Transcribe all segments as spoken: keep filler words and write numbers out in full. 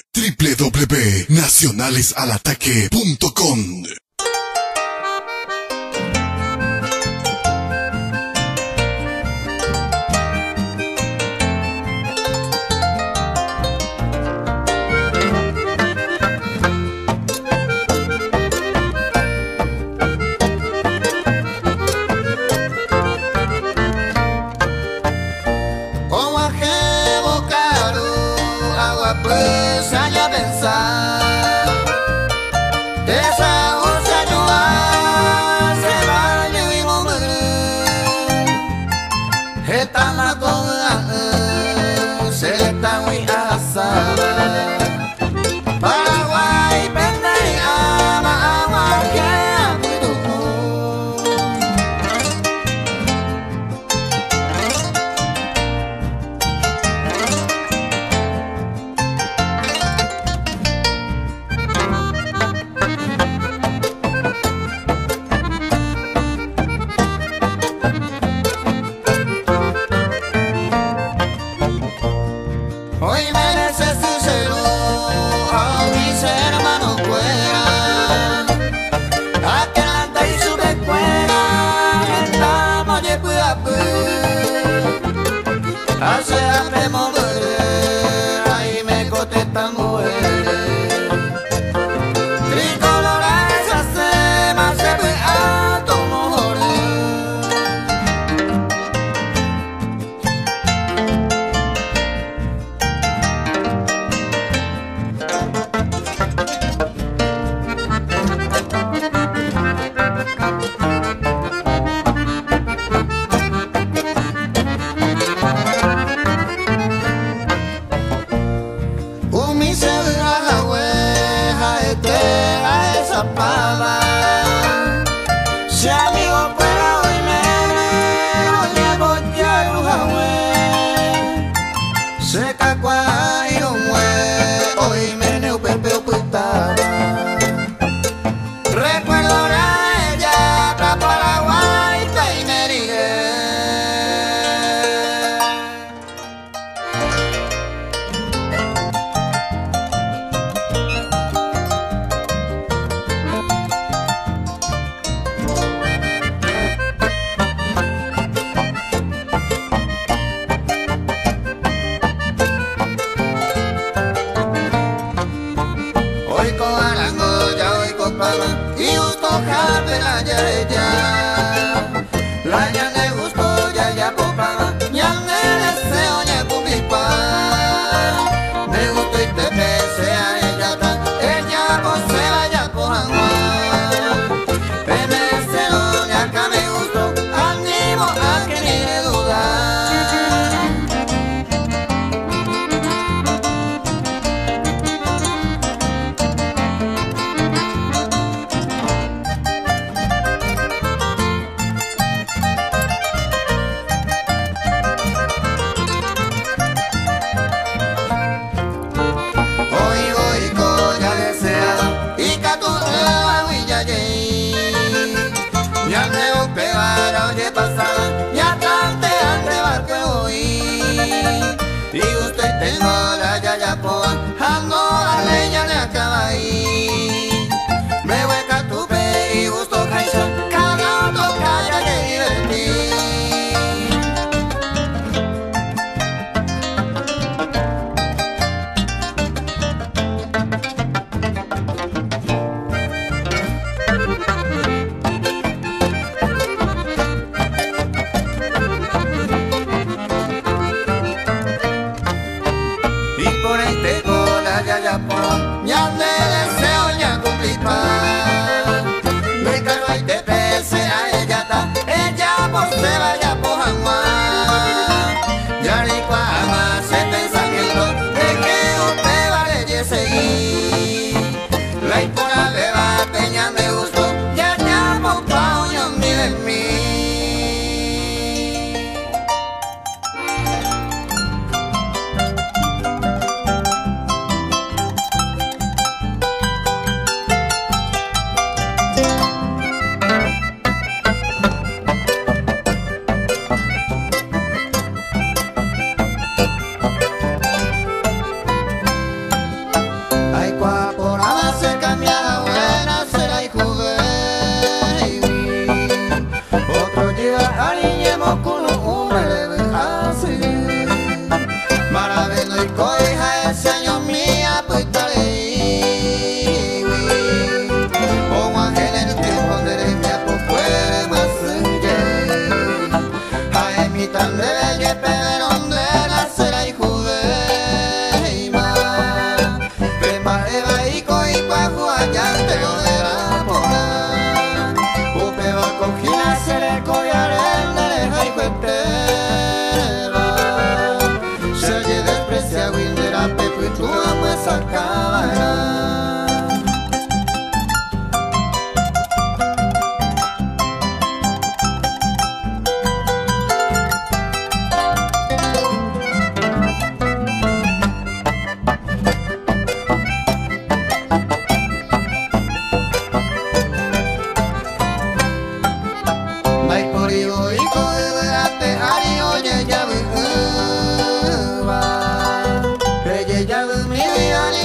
w w w punto nacionales al ataque punto com.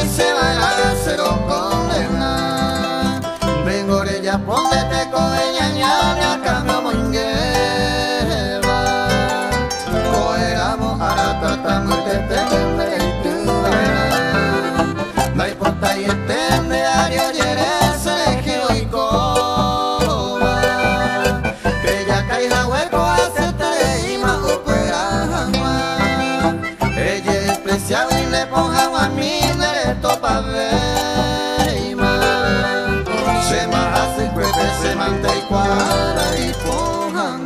se va a cero condena. Vengo de ya pondete con ella ñaña cambio moingueva. Coeramos a la tratamos de tener y tu no importa y estende ario yeres eje hoy coba. Que ya caiga hueco hace teima opera jamás. Ella es despreciable y le pongan a mí derecho pa' veima. Se me hace cuete, se manta y cuadra y pongan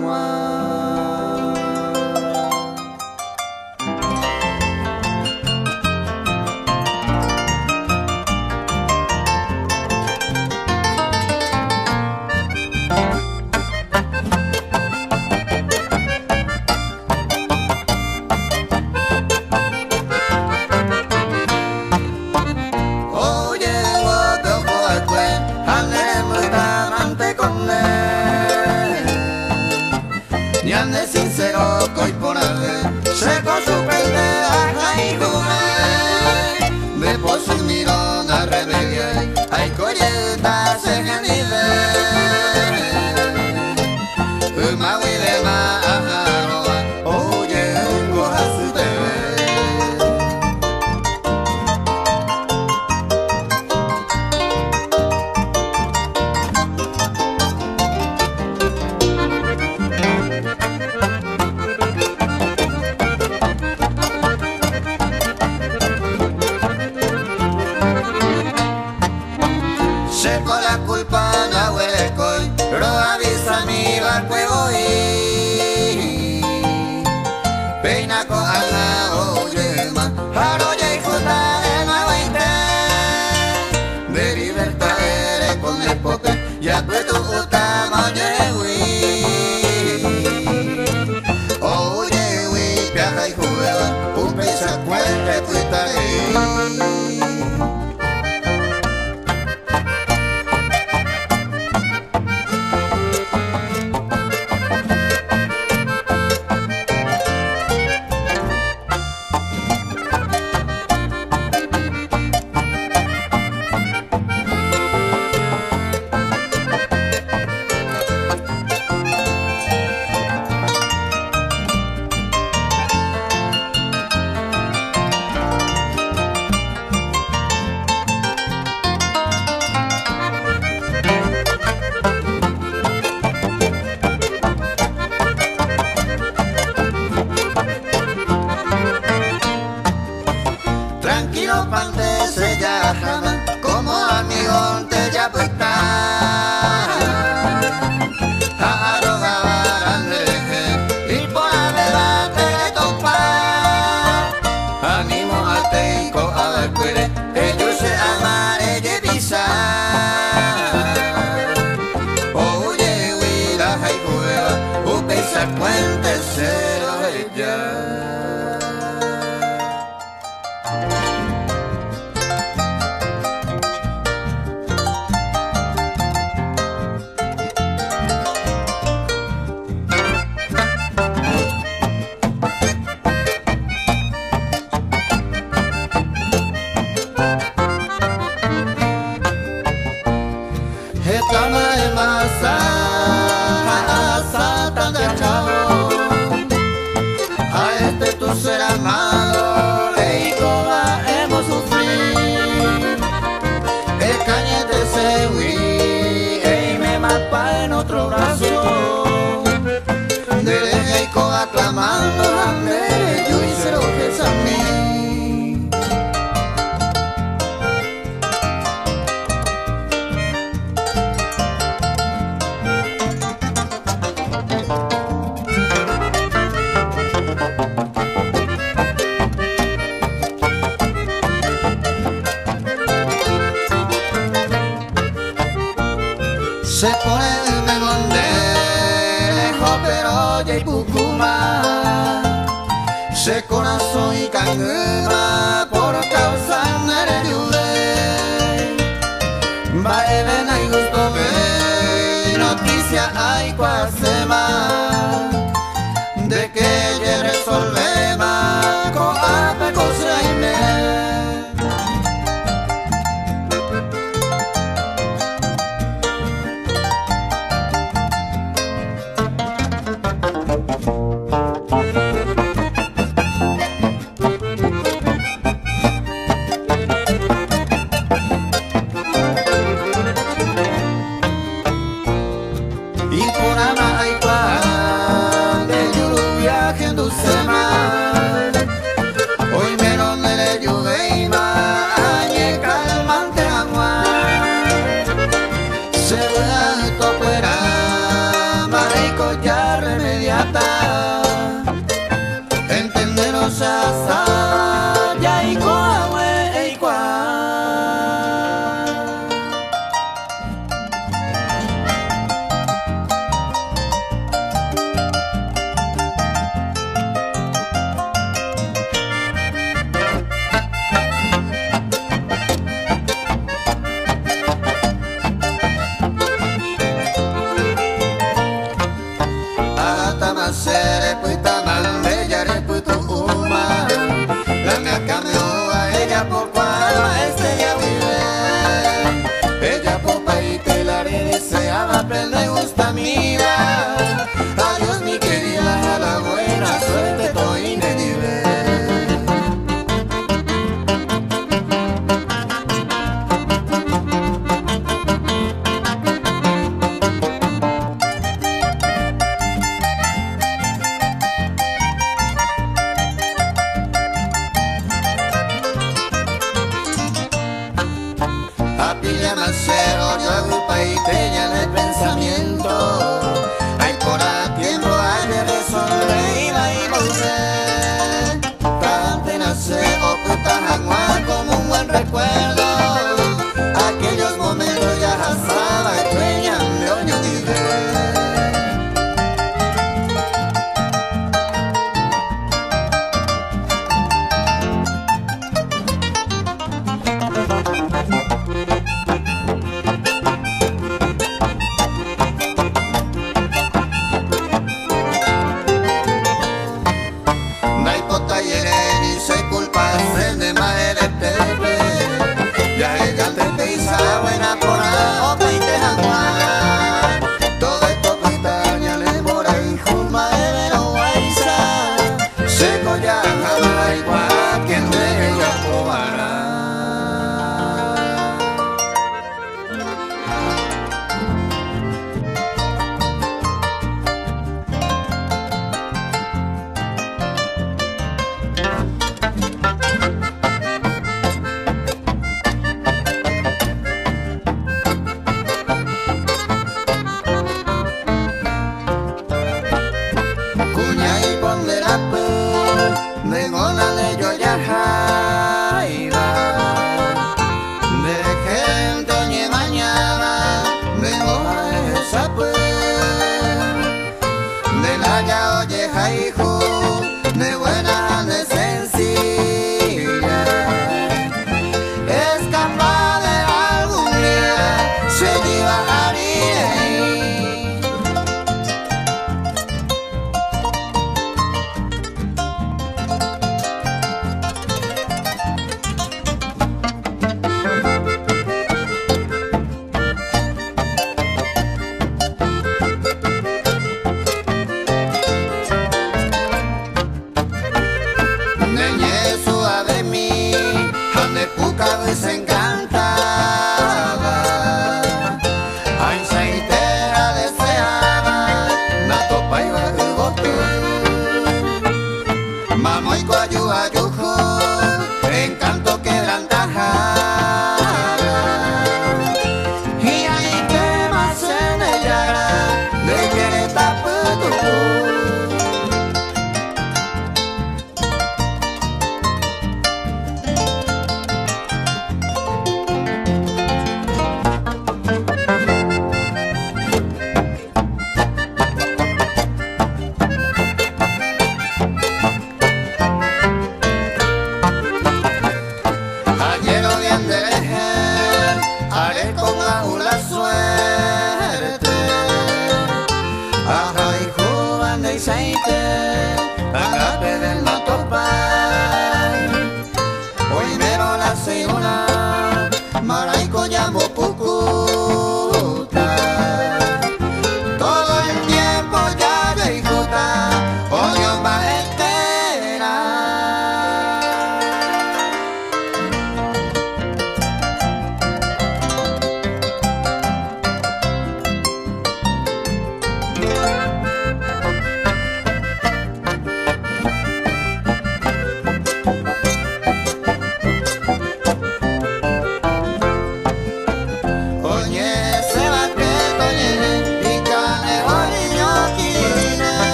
Ñande sincero coi por haber seco su pendeja y jugué. De por su mirón a rebelión hay colleta se genile. Uma huile ma ajaroa oye goja su teve. Seco la culpa la hueco pero avisa mi barco y voy. Peina con ala oyema jaroya y jota en la veinte. De libertad eres con el pote ya pues tu uta oye hui. Oye hui piaja y juega un pesa cuente tuita ahí. Tranquilo pante se ya jama como amigo te ya puesta. Arrogaban leje y por la verdad te topa. Animo al teico a la cuere ellos se amaré de visa. Oye huila y juega un pesa cuente cero ella. Esta no es masa, tan de chavo. A este tú serás malo, y toda hemos sufrido. El cañete se huí, y me mapa en otro brazo. Derecha y coda clamando, hambre, yo hice lo que es a mí. Se pone el melón de lejos pero ya y pucuma. Se corazón y canguma por causa de lluvia. Va a ver hay gusto ve noticia hay cuasema de que ya resolvema con ape cosa y me. Apilla macero, yo agrupa y teña en el pensamiento. Hay por a tiempo, hay de resolver, iba y volver. Cante nace o puta jangua como un buen recuerdo. Aquellos momentos ya pasaba, extrañan de oño y buena por la otra y te jangua. Todo esto pestaña le mora y juma de vero guaysa. Seco ya jama igual que no ella cobará. De buena, de sencilla, es capaz de algún día se llevaría. Desencantada, ay saitera deseaba, na topa iba el bote, mamo y coayu ayujo, encanto quebrantaja, y hay temas en ella, de que está puto.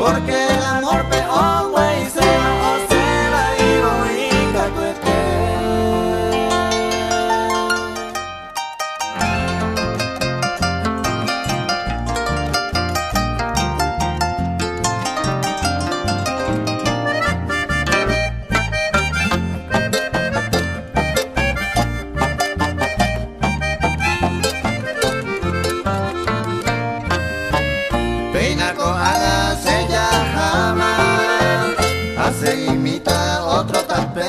porque el amor peor güey se va o se la iba y catuete. Peinaco haga sella jamás, hace imita otro tapé.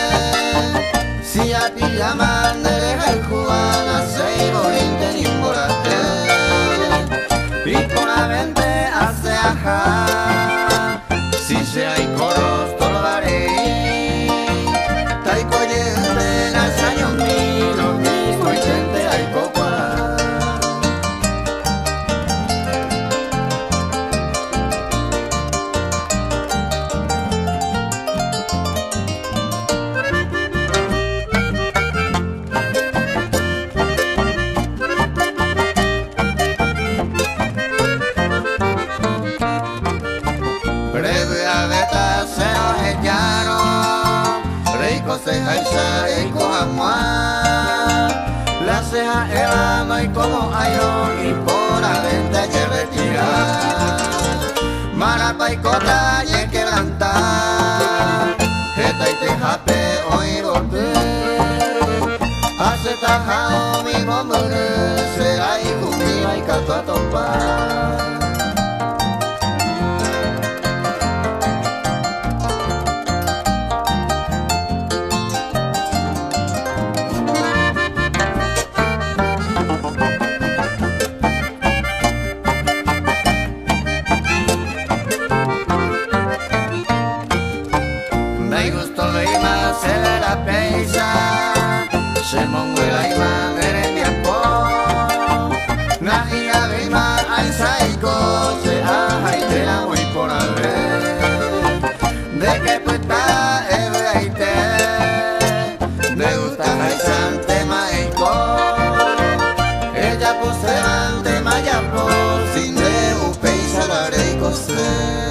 Si a ti llaman deja el cubana, se volinte ni morate. Y con la vente hace ajá, si se hay coros tolvaré. Taiko yente nasaño mi, lo mismo y gente hay copa. Breve a beta se nos echaron, rico se jaisa y coamua. La ceja era no hay como ayo y por la venta hay que retirar. Marapa y cota y quebrantar, jeta y tejape hoy bote. Hace tajao mi bombre, será y comida y cato a topar. Me gustó Reima, se ve la peisa, se mongo la ima, eres mi apo. Na ia Reima, ay saiko, se aja y te la voy por alre. De que puesta eve aite, me gusta jaisante maiko. Ella poseante mayapo, sin de upeisa la reiko se.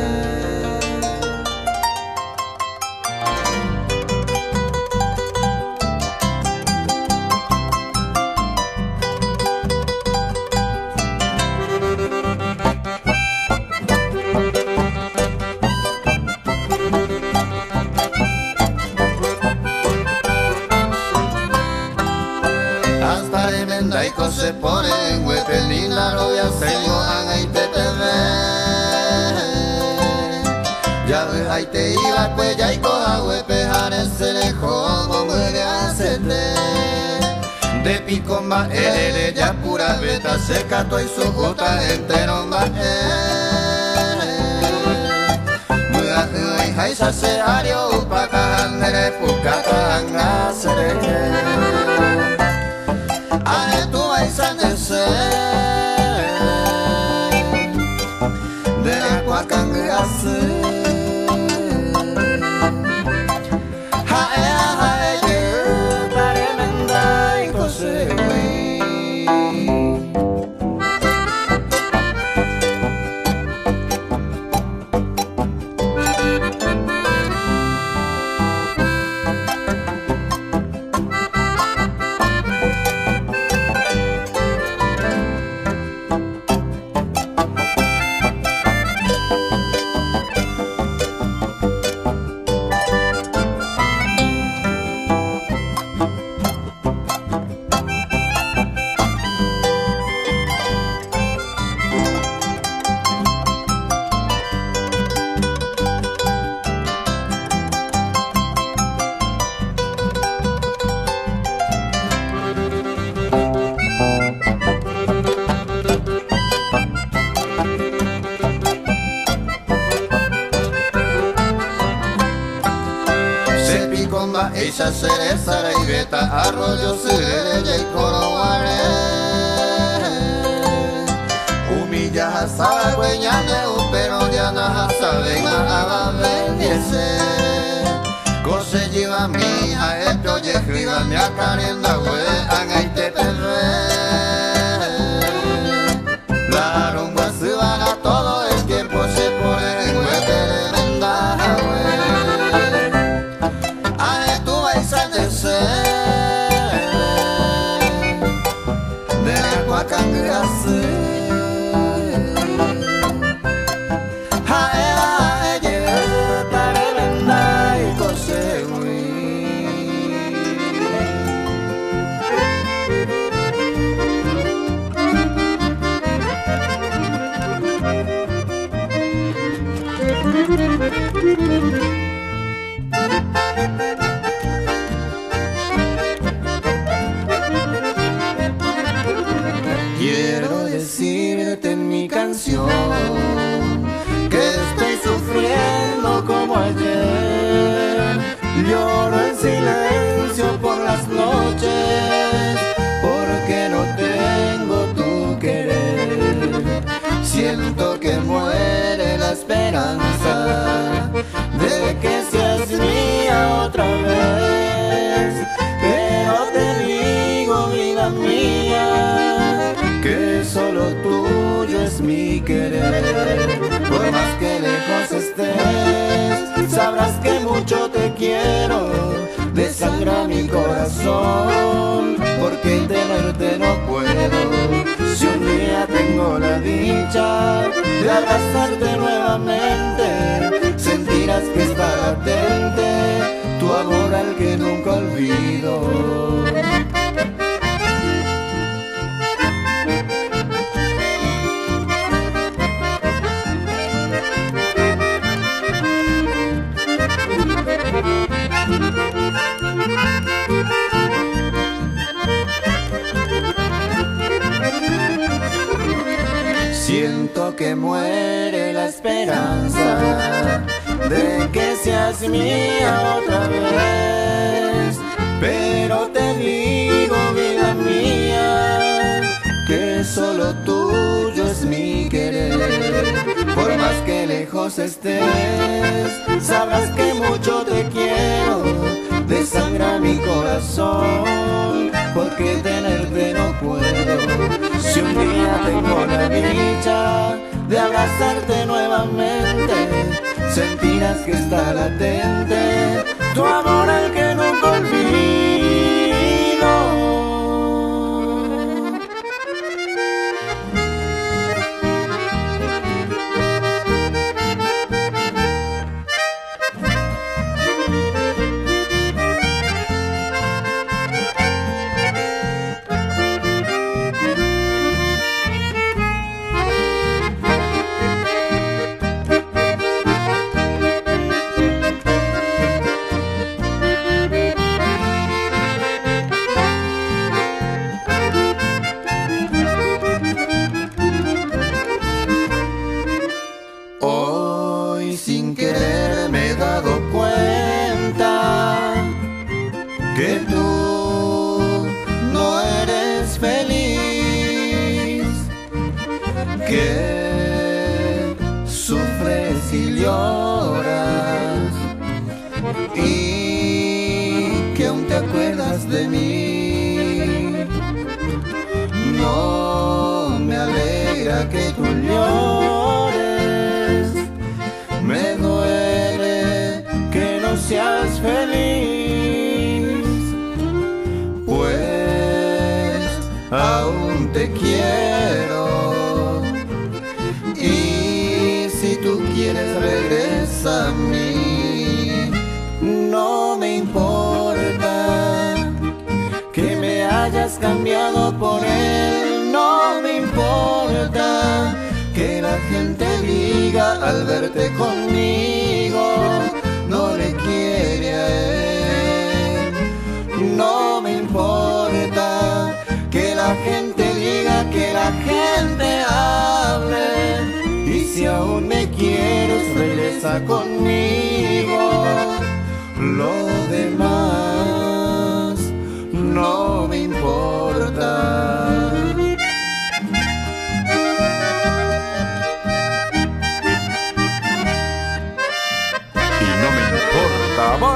Hasta de mendaico se ponen huepelín la novia se mojan ahí te te ve. Ya ves ahí te iba pues ya y coja huepejares se dejó como de hacerte. De picomba ele ya pura beta seca to y su gota entero va muda y jaisa se ario upaka handere pukata anga sereke. Ane tu vais a nacer de la cuacangase. Hae hae ye pare menda y cose güey. Ella cereza la ibeta, arroyo sirele y coroguare. Humilla asaba güeñane, pero ya na sabe nada bendice. Cose lleva mi hija, esto y escriba mi acarenda güey, angay te perre. La rumba se van a todo el tiempo se pone. Quiero decirte en mi canción que estoy sufriendo como ayer. Lloro en silencio por las noches porque no tengo tu querer. Siento que muere la esperanza de que seas mía otra vez. Pero te digo, vida mía, que solo tuyo es mi querer. Por más que lejos estés, sabrás que mucho te quiero. Desangra mi corazón, porque tenerte no puedo. Si un día tengo la dicha de abrazarte nuevamente, sentirás que está latente tu amor al que nunca olvido. Siento que muere la esperanza de que seas mía otra vez. Pero te digo, vida mía, que solo tuyo es mi querer. Por más que lejos estés, sabrás que mucho te quiero. Desangra mi corazón, porque tenerte no puedo. Si un día tengo la dicha de abrazarte nuevamente, sentirás que está latente tu amor al que nunca olvido. Sin querer me he dado cuenta que tú no eres feliz, que sufres y lloras y que aún te acuerdas de mí. No me alegra que tú llores. Me duele que no seas feliz, pues aún te quiero. Y si tú quieres regresa a mí. No me importa que me hayas cambiado por él. No me importa que la gente diga al verte conmigo, no le quiere a él. No me importa que la gente diga, que la gente hable. Y si aún me quieres, regresa conmigo. Lo demás no me importa. Amor.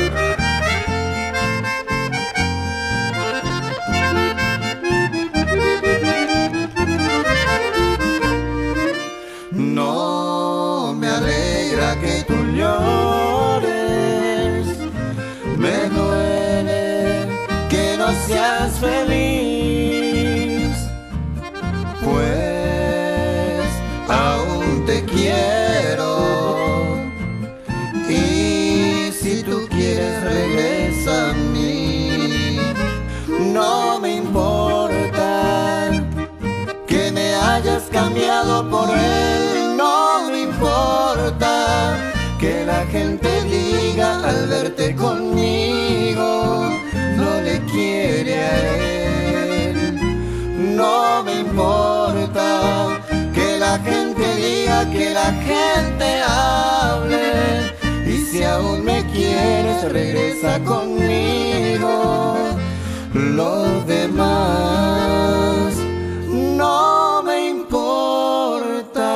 No me alegra que tú llores, me duele que no seas feliz, pues aún te quiero. Si tú quieres regresa a mí. No me importa que me hayas cambiado por él. No me importa la gente diga al verte conmigo, no le quiere a él. No me importa que la gente diga, que la gente hable, y si aún me quieres regresa conmigo. Lo demás no me importa.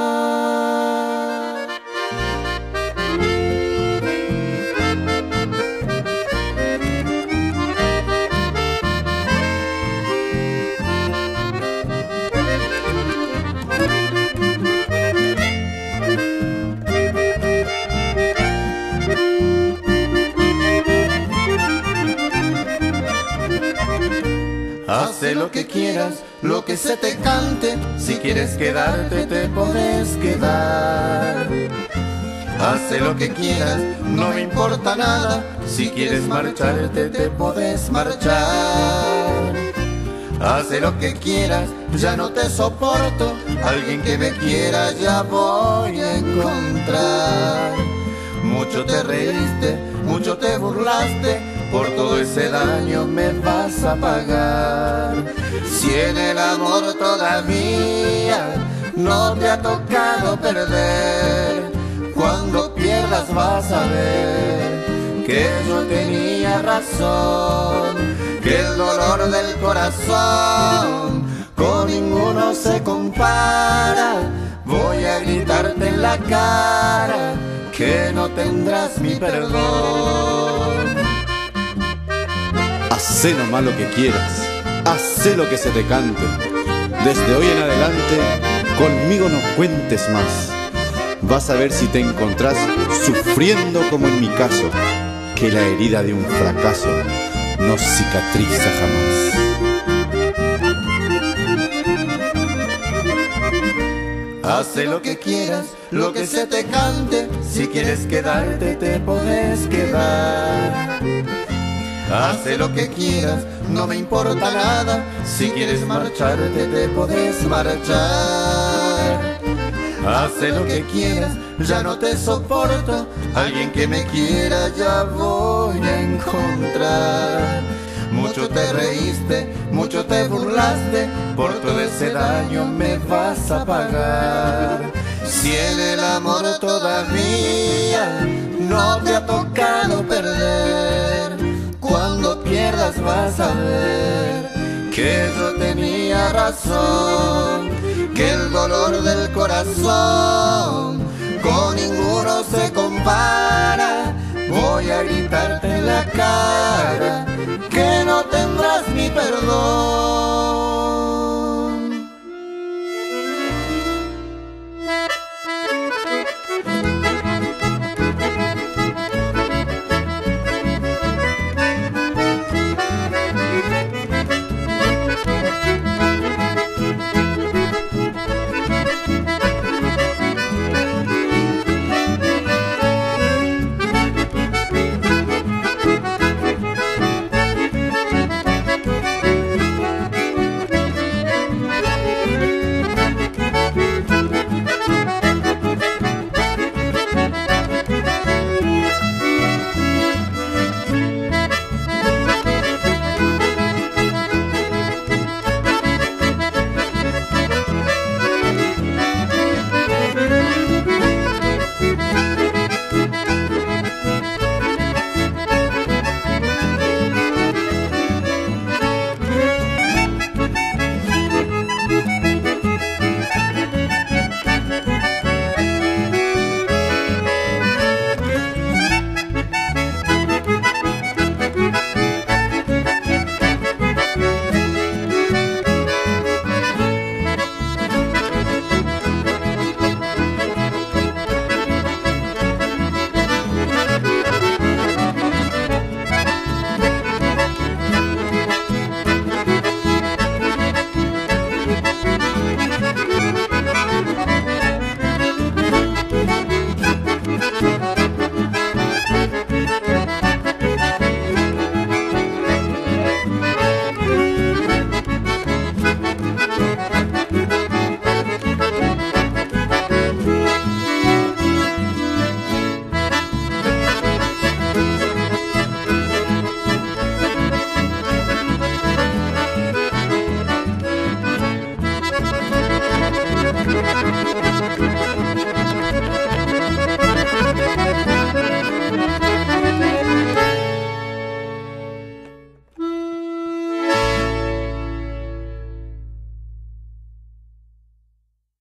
Hace lo que quieras, lo que se te cante. Si quieres quedarte, te podés quedar. Hace lo que quieras, no me importa nada. Si quieres marcharte, te podés marchar. Hace lo que quieras, ya no te soporto. Alguien que me quiera ya voy a encontrar. Mucho te reíste, mucho te burlaste, por todo ese daño me vas a pagar. Si en el amor todavía no te ha tocado perder, cuando pierdas vas a ver que yo tenía razón, que el dolor del corazón con ninguno se compara. Voy a gritarte en la cara que no tendrás mi perdón. Hacé nomás lo que quieras, hacé lo que se te cante. Desde hoy en adelante, conmigo no cuentes más. Vas a ver si te encontrás sufriendo como en mi caso, que la herida de un fracaso no cicatriza jamás. Hace lo que quieras, lo que se te cante. Si quieres quedarte, te podés quedar. Hace lo que quieras, no me importa nada. Si quieres marcharte, te podés marchar. Hace lo que quieras, ya no te soporto. Alguien que me quiera ya voy a encontrar. Mucho te reíste, mucho te burlaste, por todo ese daño me vas a pagar. Si en el amor todavía no te ha tocado perder, cuando pierdas vas a ver que yo tenía razón, que el dolor del corazón con ninguno se compara.